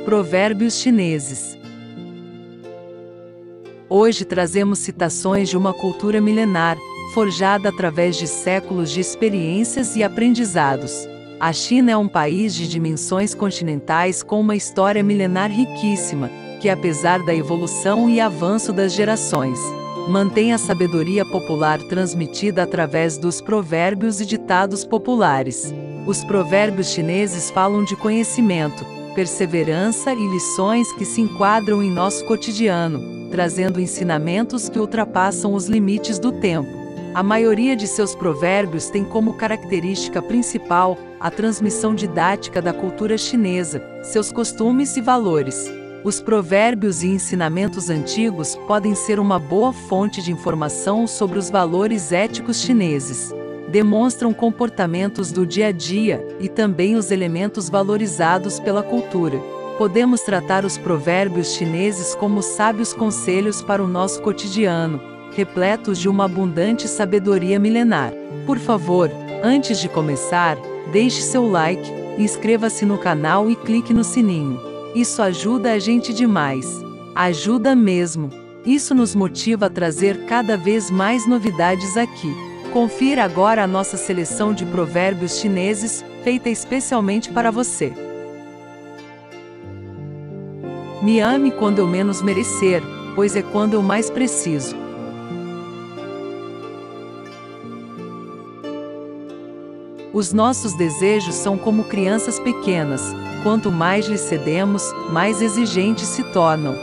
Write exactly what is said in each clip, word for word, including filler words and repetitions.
Provérbios chineses. Hoje trazemos citações de uma cultura milenar, forjada através de séculos de experiências e aprendizados. A China é um país de dimensões continentais com uma história milenar riquíssima, que apesar da evolução e avanço das gerações, mantém a sabedoria popular transmitida através dos provérbios e ditados populares. Os provérbios chineses falam de conhecimento, perseverança e lições que se enquadram em nosso cotidiano, trazendo ensinamentos que ultrapassam os limites do tempo. A maioria de seus provérbios tem como característica principal a transmissão didática da cultura chinesa, seus costumes e valores. Os provérbios e ensinamentos antigos podem ser uma boa fonte de informação sobre os valores éticos chineses. Demonstram comportamentos do dia a dia e também os elementos valorizados pela cultura. Podemos tratar os provérbios chineses como sábios conselhos para o nosso cotidiano, repletos de uma abundante sabedoria milenar. Por favor, antes de começar, deixe seu like, inscreva-se no canal e clique no sininho. Isso ajuda a gente demais. Ajuda mesmo. Isso nos motiva a trazer cada vez mais novidades aqui. Confira agora a nossa seleção de provérbios chineses, feita especialmente para você. Me ame quando eu menos merecer, pois é quando eu mais preciso. Os nossos desejos são como crianças pequenas, quanto mais lhes cedemos, mais exigentes se tornam.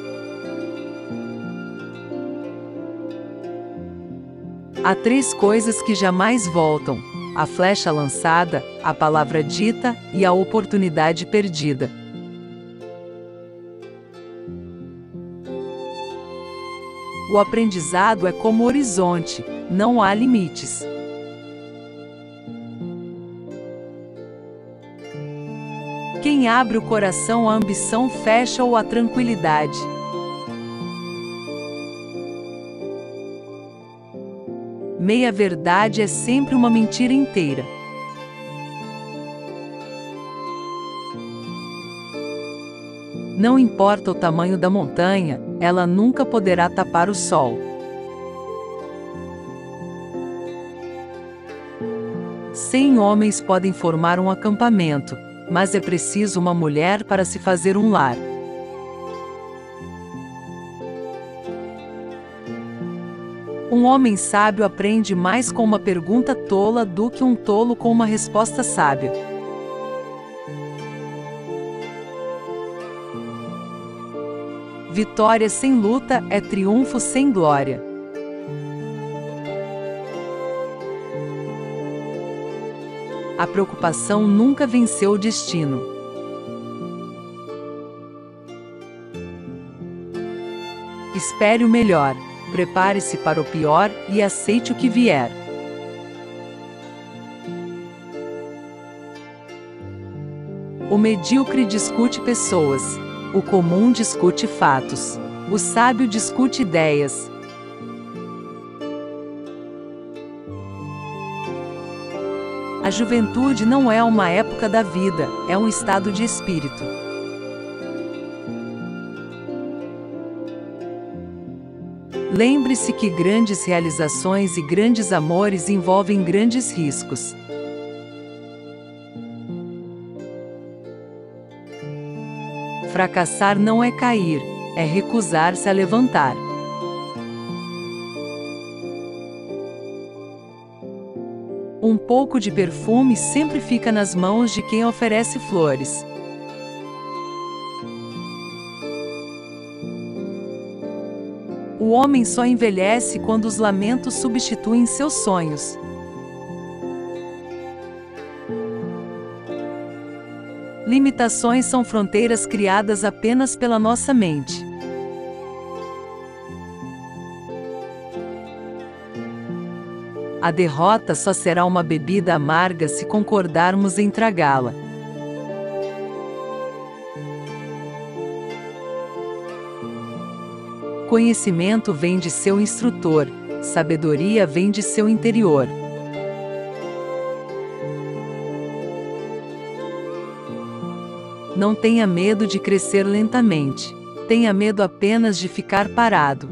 Há três coisas que jamais voltam: a flecha lançada, a palavra dita e a oportunidade perdida. O aprendizado é como o horizonte, não há limites. Quem abre o coração à ambição fecha-o à tranquilidade. Meia-verdade é sempre uma mentira inteira. Não importa o tamanho da montanha, ela nunca poderá tapar o sol. Cem homens podem formar um acampamento, mas é preciso uma mulher para se fazer um lar. Um homem sábio aprende mais com uma pergunta tola do que um tolo com uma resposta sábia. Vitória sem luta é triunfo sem glória. A preocupação nunca venceu o destino. Espere o melhor. Prepare-se para o pior e aceite o que vier. O medíocre discute pessoas. O comum discute fatos. O sábio discute ideias. A juventude não é uma época da vida, é um estado de espírito. Lembre-se que grandes realizações e grandes amores envolvem grandes riscos. Fracassar não é cair, é recusar-se a levantar. Um pouco de perfume sempre fica nas mãos de quem oferece flores. O homem só envelhece quando os lamentos substituem seus sonhos. Limitações são fronteiras criadas apenas pela nossa mente. A derrota só será uma bebida amarga se concordarmos em tragá-la. Conhecimento vem de seu instrutor, sabedoria vem de seu interior. Não tenha medo de crescer lentamente. Tenha medo apenas de ficar parado.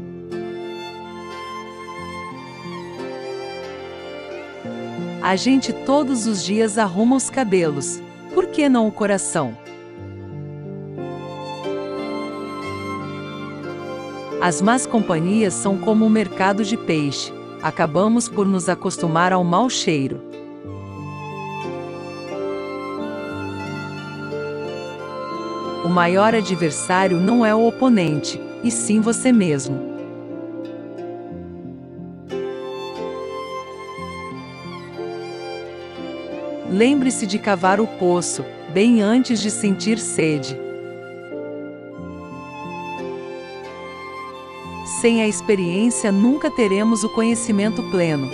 A gente todos os dias arruma os cabelos. Por que não o coração? As más companhias são como o mercado de peixe. Acabamos por nos acostumar ao mau cheiro. O maior adversário não é o oponente, e sim você mesmo. Lembre-se de cavar o poço, bem antes de sentir sede. Sem a experiência nunca teremos o conhecimento pleno.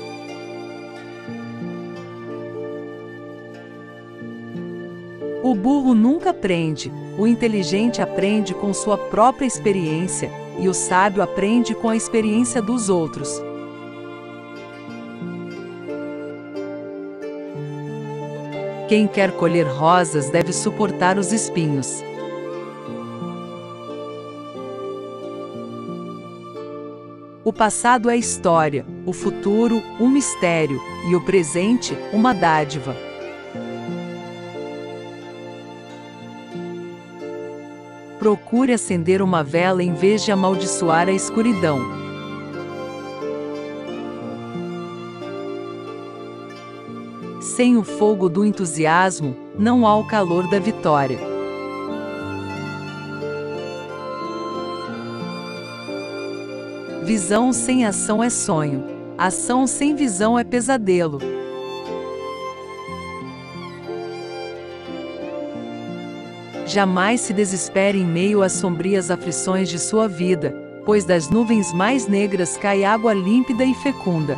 O burro nunca aprende, o inteligente aprende com sua própria experiência, e o sábio aprende com a experiência dos outros. Quem quer colher rosas deve suportar os espinhos. O passado é história, o futuro, um mistério, e o presente, uma dádiva. Procure acender uma vela em vez de amaldiçoar a escuridão. Sem o fogo do entusiasmo, não há o calor da vitória. Visão sem ação é sonho. Ação sem visão é pesadelo. Jamais se desespere em meio às sombrias aflições de sua vida, pois das nuvens mais negras cai água límpida e fecunda.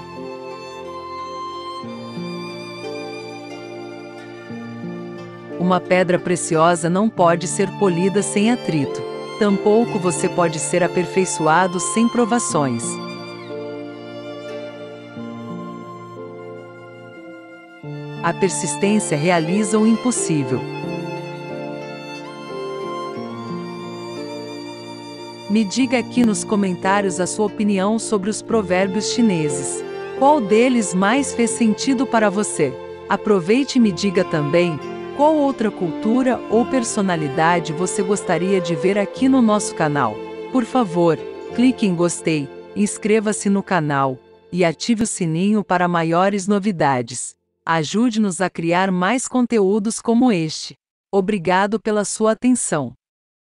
Uma pedra preciosa não pode ser polida sem atrito. Tampouco você pode ser aperfeiçoado sem provações. A persistência realiza o impossível. Me diga aqui nos comentários a sua opinião sobre os provérbios chineses. Qual deles mais fez sentido para você? Aproveite e me diga também qual outra cultura ou personalidade você gostaria de ver aqui no nosso canal. Por favor, clique em gostei, inscreva-se no canal e ative o sininho para maiores novidades. Ajude-nos a criar mais conteúdos como este. Obrigado pela sua atenção.